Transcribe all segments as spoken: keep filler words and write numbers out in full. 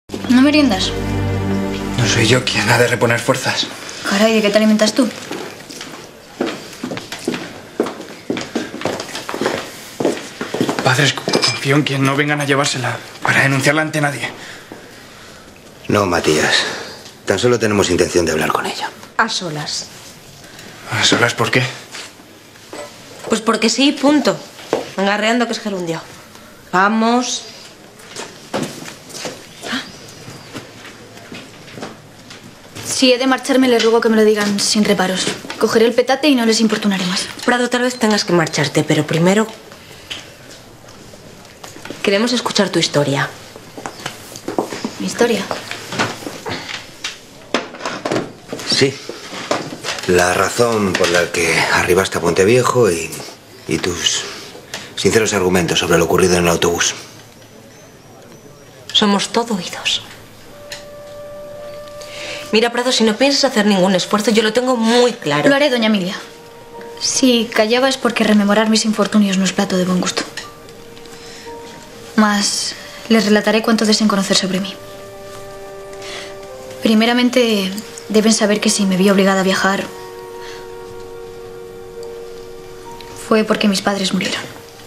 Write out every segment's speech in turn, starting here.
¿No meriendas? No soy yo quien ha de reponer fuerzas. Caray, ¿de qué te alimentas tú? Padres, confío en que no vengan a llevársela para denunciarla ante nadie. No, Matías. Tan solo tenemos intención de hablar con ella. A solas. ¿A solas por qué? Pues porque sí, punto. Engarreando que es gerundio. Vamos. Si he de marcharme, les ruego que me lo digan sin reparos. Cogeré el petate y no les importunaré más. Prado, tal vez tengas que marcharte, pero primero queremos escuchar tu historia. ¿Mi historia? Sí. La razón por la que arribaste a Puenteviejo y, y tus sinceros argumentos sobre lo ocurrido en el autobús. Somos todo oídos. Mira, Prado, si no piensas hacer ningún esfuerzo, yo lo tengo muy claro. Lo haré, doña Emilia. Si callaba es porque rememorar mis infortunios no es plato de buen gusto. Mas les relataré cuanto deseen conocer sobre mí. Primeramente, deben saber que si me vi obligada a viajar fue porque mis padres murieron.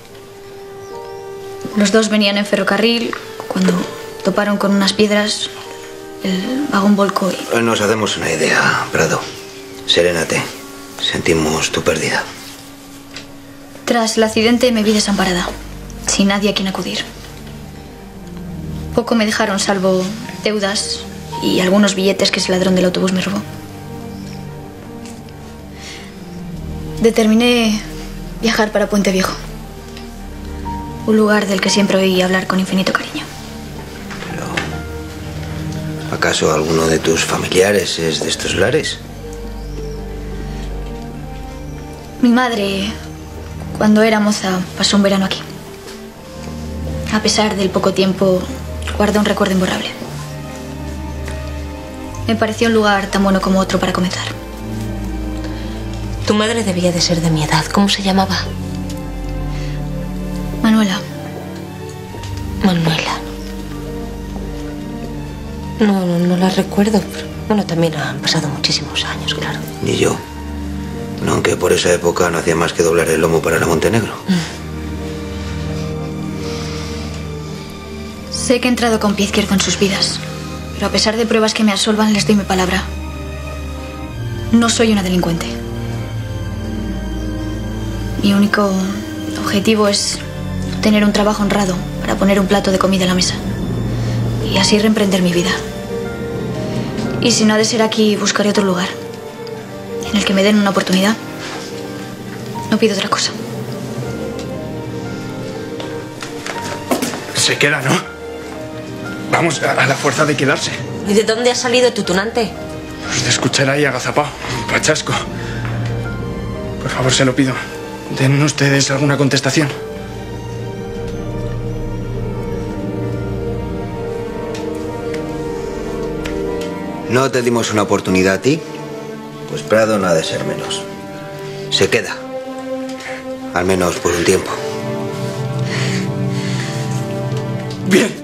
Los dos venían en ferrocarril cuando toparon con unas piedras. El vagón volcó y... Nos hacemos una idea, Prado. Serénate. Sentimos tu pérdida. Tras el accidente me vi desamparada, sin nadie a quien acudir. Poco me dejaron, salvo deudas y algunos billetes que ese ladrón del autobús me robó. Determiné viajar para Puenteviejo, un lugar del que siempre oí hablar con infinito cariño. ¿Acaso alguno de tus familiares es de estos lares? Mi madre, cuando era moza, pasó un verano aquí. A pesar del poco tiempo, guarda un recuerdo imborrable. Me pareció un lugar tan bueno como otro para comenzar. Tu madre debía de ser de mi edad. ¿Cómo se llamaba? Manuela. Manuela. No, no, no la recuerdo. Pero, bueno, también han pasado muchísimos años, claro. Ni yo. No, aunque por esa época no hacía más que doblar el lomo para la Montenegro. Mm. Sé que he entrado con pie izquierdo en sus vidas, pero a pesar de pruebas que me absolvan, les doy mi palabra. No soy una delincuente. Mi único objetivo es tener un trabajo honrado para poner un plato de comida en la mesa y así reemprender mi vida. Y si no ha de ser aquí, buscaré otro lugar en el que me den una oportunidad. No pido otra cosa. Se queda, ¿no? Vamos, a, a la fuerza de quedarse. ¿Y de dónde ha salido tu tunante? Pues de escuchar ahí agazapao, pachasco. Por favor, se lo pido. Den ustedes alguna contestación. No te dimos una oportunidad a ti, pues Prado no ha de ser menos. Se queda. Al menos por un tiempo. Bien.